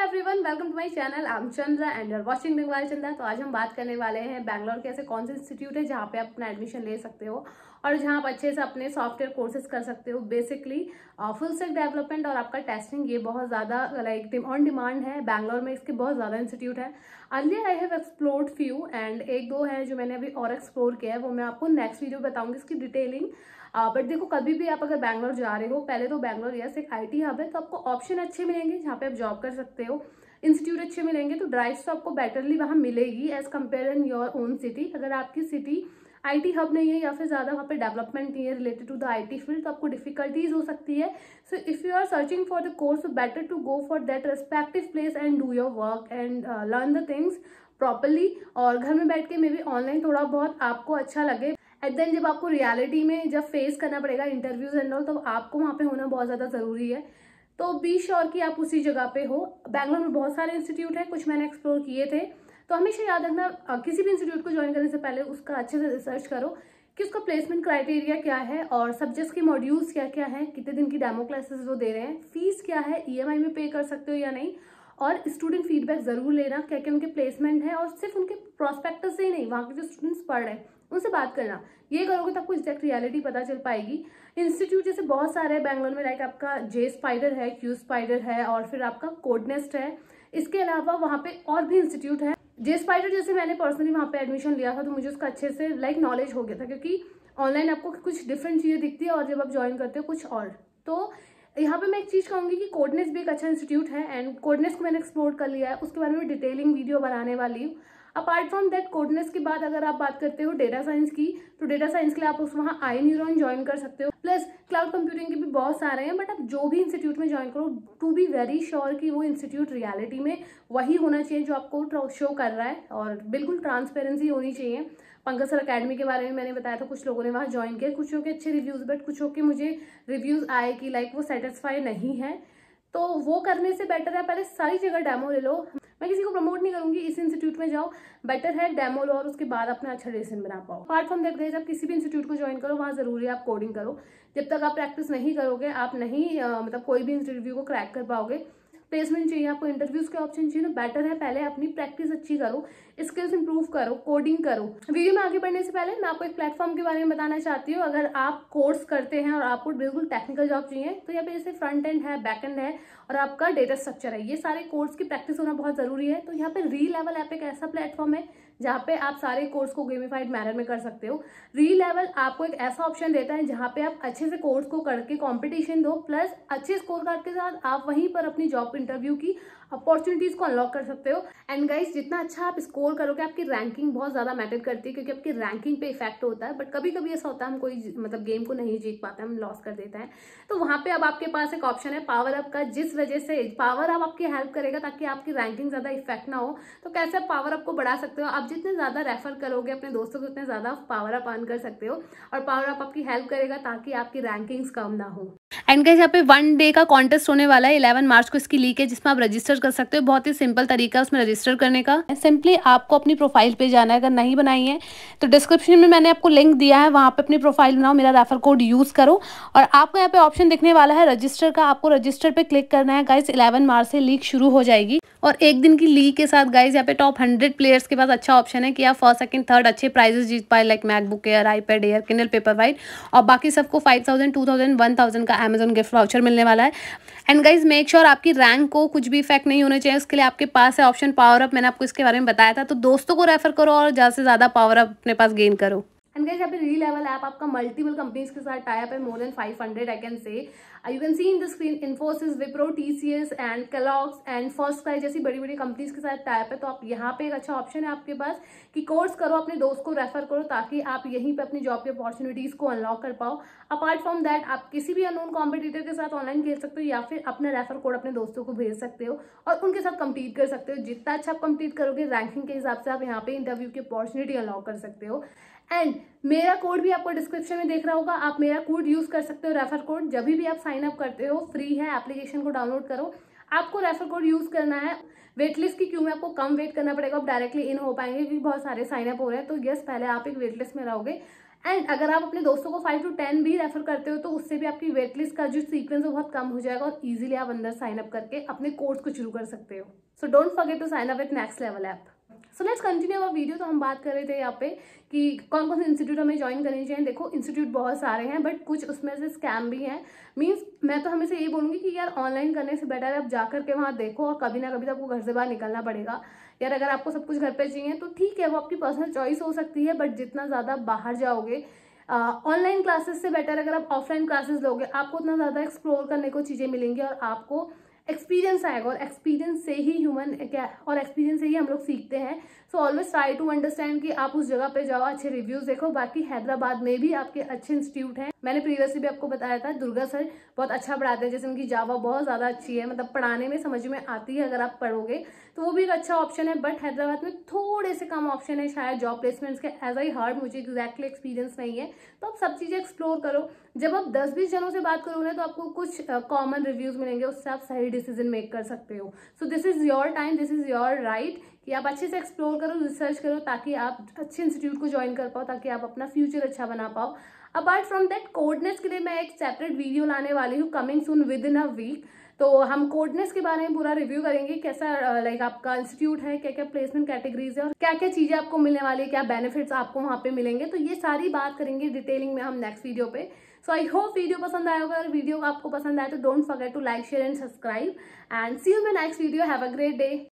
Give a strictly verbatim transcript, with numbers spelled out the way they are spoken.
Everyone, welcome to my channel. I am Chandra and you are watching Bengal Chandra. तो आज हम बात करने वाले हैं बैंगलोर के ऐसे कौन से इंस्टीट्यूट है जहाँ पे आप अपना एडमिशन ले सकते हो और जहाँ आप अच्छे से अपने सॉफ्टवेयर कोर्सेज कर सकते हो। बेसिकली फुल स्टैक डेवलपमेंट और आपका टेस्टिंग, ये बहुत ज़्यादा लाइक ऑन डिमांड है बैंगलोर में। इसके बहुत ज़्यादा इंस्टीट्यूट है। Earlier I have explored few and एक दो है जो मैंने अभी और एक्सप्लोर किया है, वो मैं आपको नेक्स्ट वीडियो बताऊंगी इसकी डिटेलिंग। बट uh, देखो, कभी भी आप अगर बैंगलोर जा रहे हो, पहले तो बैंगलोर यस एक आईटी हब है, तो आपको ऑप्शन अच्छे मिलेंगे जहाँ पे आप जॉब कर सकते हो। इंस्टीट्यूट अच्छे मिलेंगे, तो ड्राइव तो आपको बेटरली वहाँ मिलेगी as compared in your own city. अगर आपकी सिटी आईटी हब नहीं है या फिर ज़्यादा वहाँ पे डेवलपमेंट नहीं है related to the IT field, तो आपको डिफिकल्टीज हो सकती है। So if you are searching for the course, better to go for that respective place and do your work and learn the things properly. और घर में बैठ के मे बी ऑनलाइन थोड़ा बहुत आपको अच्छा लगे, एट देन जब आपको रियलिटी में जब फेस करना पड़ेगा इंटरव्यूज एंड ऑल, तो आपको वहाँ पे होना बहुत ज़्यादा ज़रूरी है। तो बी श्योर कि आप उसी जगह पे हो। बैंगलोर में बहुत सारे इंस्टीट्यूट हैं, कुछ मैंने एक्सप्लोर किए थे। तो हमेशा याद रखना, किसी भी इंस्टीट्यूट को ज्वाइन करने से पहले उसका अच्छे से रिसर्च करो कि उसका प्लेसमेंट क्राइटेरिया क्या है और सब्जेक्ट्स के मॉड्यूल्स क्या क्या हैं, कितने दिन की डेमो क्लासेस वो दे रहे हैं, फीस क्या है, ईएमआई में पे कर सकते हो या नहीं, और स्टूडेंट फीडबैक जरूर लेना क्या क्या उनके प्लेसमेंट है। और सिर्फ उनके प्रोस्पेक्टस से ही नहीं, वहाँ के जो स्टूडेंट्स पढ़ रहे हैं उनसे बात करना। ये करोगे तो आपको एग्जैक्ट रियलिटी पता चल पाएगी। इंस्टीट्यूट जैसे बहुत सारे हैं बैंगलोर में, लाइक आपका जे स्पाइडर है, क्यू स्पाइडर है और फिर आपका कोडनेस्ट है। इसके अलावा वहाँ पे और भी इंस्टीट्यूट है। जे स्पाइडर जैसे मैंने पर्सनली वहाँ पे एडमिशन लिया था, तो मुझे उसका अच्छे से लाइक नॉलेज हो गया था, क्योंकि ऑनलाइन आपको कुछ डिफरेंट चीज़ें दिखती है और जब आप ज्वाइन करते हो कुछ और। तो यहाँ पे मैं एक चीज़ कहूँगी कि कोडनेस्ट भी एक अच्छा इंस्टीट्यूट है एंड कोडनेस्ट को मैंने एक्सप्लोर कर लिया है, उसके बारे में डिटेलिंग वीडियो बनाने वाली हूँ। अपार्ट फ्रॉम दैट, कोडनेस्ट के बाद अगर आप बात करते हो डेटा साइंस की, तो डेटा साइंस के लिए आप उस वहाँ आई न्यूरॉन ज्वाइन कर सकते हो। प्लस क्लाउड कंप्यूटिंग के भी बहुत सारे हैं। बट आप जो भी इंस्टीट्यूट में ज्वाइन करो, टू बी वेरी श्योर कि वो इंस्टीट्यूट रियलिटी में वही होना चाहिए जो आपको शो कर रहा है, और बिल्कुल ट्रांसपेरेंसी होनी चाहिए। पंकज सर अकेडमी के बारे में मैंने बताया था, कुछ लोगों ने वहाँ ज्वाइन किया, कुछ के अच्छे रिव्यूज़, बट कुछ के मुझे रिव्यूज़ आए कि लाइक वो सेटिस्फाई नहीं है। तो वो करने से बेटर है पहले सारी जगह डेमो ले लो। मैं किसी को प्रमोट नहीं करूंगी इस इंस्टीट्यूट में जाओ, बेटर है डेमो लो और उसके बाद अपना अच्छा डिसीजन बना पाओ। अपार्ट फ्रॉम दैट गाइस, आप किसी भी इंस्टीट्यूट को ज्वाइन करो, वहाँ जरूरी है आप कोडिंग करो। जब तक आप प्रैक्टिस नहीं करोगे, आप नहीं आ, मतलब कोई भी इंटरव्यू को क्रैक कर पाओगे। प्लेसमेंट चाहिए आपको, इंटरव्यूज के ऑप्शन चाहिए, तो बेटर है पहले अपनी प्रैक्टिस अच्छी करो, स्किल्स इंप्रूव करो, कोडिंग करो। वीडियो में आगे बढ़ने से पहले मैं आपको एक प्लेटफॉर्म के बारे में बताना चाहती हूँ। अगर आप कोर्स करते हैं और आपको बिल्कुल टेक्निकल जॉब चाहिए, तो यहाँ पे जैसे फ्रंट एंड है, बैक एंड है और आपका डेटा स्ट्रक्चर है, ये सारे कोर्स की प्रैक्टिस होना बहुत जरूरी है। तो यहाँ पे री लेवल ऐप एक ऐसा प्लेटफॉर्म है जहाँ पे आप सारे कोर्स को गेमिफाइड मैनर में कर सकते हो। री लेवल आपको एक ऐसा ऑप्शन देता है जहाँ पे आप अच्छे से कोर्स को करके कंपटीशन दो, प्लस अच्छे स्कोर कार्ड के साथ आप वहीं पर अपनी जॉब इंटरव्यू की अपॉर्चुनिटीज को अनलॉक कर सकते हो। एंड गाइस, जितना अच्छा आप स्कोर करोगे, आपकी रैंकिंग बहुत ज्यादा मैटर करती है, क्योंकि आपकी रैंकिंग पे इफेक्ट होता है। बट कभी कभी ऐसा होता है हम कोई मतलब गेम को नहीं जीत पाते, हम लॉस कर देते हैं। तो वहां पे अब आपके पास एक ऑप्शन है पावर अप का, जिस वजह से पावर अप आपकी हेल्प करेगा ताकि आपकी रैंकिंग ज्यादा इफेक्ट ना हो। तो कैसे आप पावर अप को बढ़ा सकते हो? आप जितने ज्यादा रेफर करोगे अपने दोस्तों को, उतने ज्यादा पावर अप अर्न कर सकते हो, और पावर अप आपकी हेल्प करेगा ताकि आपकी रैंकिंग्स कम ना हो। एंड गाइस, यहाँ पे वन डे का कॉन्टेस्ट होने वाला है, इलेवन मार्च को इसकी लीक है, जिसमें आप रजिस्टर कर सकते हो। बहुत ही सिंपल तरीका उसमें रजिस्टर करने का। सिंपली आपको अपनी प्रोफाइल पे जाना है, अगर नहीं बनाई है तो डिस्क्रिप्शन में मैंने आपको लिंक दिया है, वहाँ पे अपनी प्रोफाइल बनाओ, मेरा रेफर कोड यूज करो और आपको यहाँ पे ऑप्शन दिखने वाला है रजिस्टर का। आपको रजिस्टर पे क्लिक करना है। गाइस, इलेवन मार्च से लीक शुरू हो जाएगी और एक दिन की लीक के साथ गाइस यहाँ पे टॉप हंड्रेड प्लेयर्स के पास अच्छा ऑप्शन है कि आप फर्स्ट सेकंड थर्ड अच्छे प्राइजेस जीत पाए, like MacBook Air, iPad Air, Kindle Paperwhite, और बाकी सबको five thousand two thousand one thousand का अमेजोन गिफ्ट वाउचर मिलने वाला है। एंड गाइज, मेक श्योर आपकी रैंक को कुछ भी इफेक्ट नहीं होना चाहिए। उसके लिए आपके पास है ऑप्शन पावर अप, मैंने आपको इसके बारे में बताया था। तो दोस्तों को रेफर करो और ज़्यादा से ज़्यादा पावर अप अपने पास गेन करो। एंड गाइस, यहाँ पे री लेवल ऐप आपका मल्टीपल कंपनीज के साथ टाई अप है, more than five hundred I can say. You can see in the screen Infosys, Wipro, TCS and Kellogg's and FirstCry जैसी बड़ी बड़ी कंपनीज के साथ टाई अप है। तो आप यहाँ पे एक अच्छा ऑप्शन है आपके पास कि कोर्स करो, अपने दोस्त को रेफर करो, ताकि आप यहीं पे अपनी जॉब की अपॉर्चुनिटीज को अनलॉक कर पाओ। अपार्ट फ्रॉम दैट, आप किसी भी अननोन कॉम्पिटिटर के साथ ऑनलाइन खेल सकते हो या फिर अपना रेफर कोड अपने दोस्तों को भेज सकते हो और उनके साथ कम्पीट कर सकते हो। जितना अच्छा आप कम्पीट करोगे, रैंकिंग के हिसाब से आप यहाँ पे इंटरव्यू की अपॉर्चुनिटी अनलॉक कर सकते हो। एंड मेरा कोड भी आपको डिस्क्रिप्शन में देख रहा होगा, आप मेरा कोड यूज कर सकते हो, रेफर कोड। जब भी आप साइन अप करते हो, फ्री है, एप्लीकेशन को डाउनलोड करो, आपको रेफर कोड यूज करना है। वेटलिस्ट की क्यों में आपको कम वेट करना पड़ेगा, आप डायरेक्टली इन हो पाएंगे क्योंकि बहुत सारे साइन अप हो रहे हैं। तो यस, पहले आप एक वेटलिस्ट में रहोगे एंड अगर आप अपने दोस्तों को फाइव टू टेन भी रेफर करते हो तो उससे भी आपकी वेट लिस्ट का जो सीक्वेंस है बहुत कम हो जाएगा और इजीली आप अंदर साइन अप करके अपने कोर्स को शुरू कर सकते हो। So don't forget to sign up with next level app. So let's continue our video. तो हम बात कर रहे थे यहाँ पे कि कौन कौन से इंस्टीट्यूट हमें ज्वाइन करनी चाहिए। देखो इंस्टीट्यूट बहुत सारे हैं बट कुछ उसमें से स्कैम भी हैं। मीन्स मैं तो हमेशा यही बोलूँगी कि यार ऑनलाइन करने से बेटर है आप जाकर के वहाँ देखो और कभी ना कभी तो आपको घर से बाहर निकलना पड़ेगा। यार अगर आपको सब कुछ घर पे चाहिए तो ठीक है, वो आपकी पर्सनल चॉइस हो सकती है, बट जितना ज़्यादा बाहर जाओगे ऑनलाइन क्लासेस से बेटर अगर आप ऑफलाइन क्लासेस लोगे, आपको उतना ज़्यादा एक्सप्लोर करने को चीज़ें मिलेंगी और आपको एक्सपीरियंस आएगा और एक्सपीरियंस से ही ह्यूमन क्या और एक्सपीरियंस से ही हम लोग सीखते हैं। So always try to understand कि आप उस जगह पे जाओ, अच्छे रिव्यूज देखो। बाकी हैदराबाद में भी आपके अच्छे इंस्टीट्यूट हैं। मैंने प्रीवियसली भी आपको बताया था दुर्गा सर बहुत अच्छा पढ़ाते हैं, जैसे उनकी जावा बहुत ज़्यादा अच्छी है, मतलब पढ़ाने में समझ में आती है अगर आप पढ़ोगे तो वो भी एक अच्छा ऑप्शन है। बट हैदराबाद में थोड़े से कम ऑप्शन है शायद जॉब प्लेसमेंट्स के, एज आई हर्ड, मुझे एग्जैक्टली एक्सपीरियंस नहीं है। तो आप सब चीज़ें एक्सप्लोर करो। जब आप दस बीस जनों से बात करोगे तो आपको कुछ कॉमन uh, रिव्यूज मिलेंगे, उससे आप सही डिसीजन मेक कर सकते हो। So this is your time, this is your right कि आप अच्छे से एक्सप्लोर करो, रिसर्च करो, ताकि आप अच्छे इंस्टीट्यूट को ज्वाइन कर पाओ, ताकि आप अपना फ्यूचर अच्छा बना पाओ। अपार्ट फ्रॉम दैट कोडनेस के लिए मैं एक सेपरेट वीडियो लाने वाली हूँ, coming soon within a week. तो हम कोडनेस के बारे में पूरा रिव्यू करेंगे, कैसा लाइक आपका इंस्टीट्यूट है, क्या क्या प्लेसमेंट कैटेगरीज है और क्या क्या चीजें आपको मिलने वाली है, क्या बेनिफिट्स आपको वहाँ पे मिलेंगे। तो ये सारी बात करेंगे डिटेलिंग में हम नेक्स्ट वीडियो पे। सो आई होप वीडियो पसंद आया होगा। अगर वीडियो आपको पसंद आए तो don't forget to like share and subscribe and see you in my next video. Have a great day.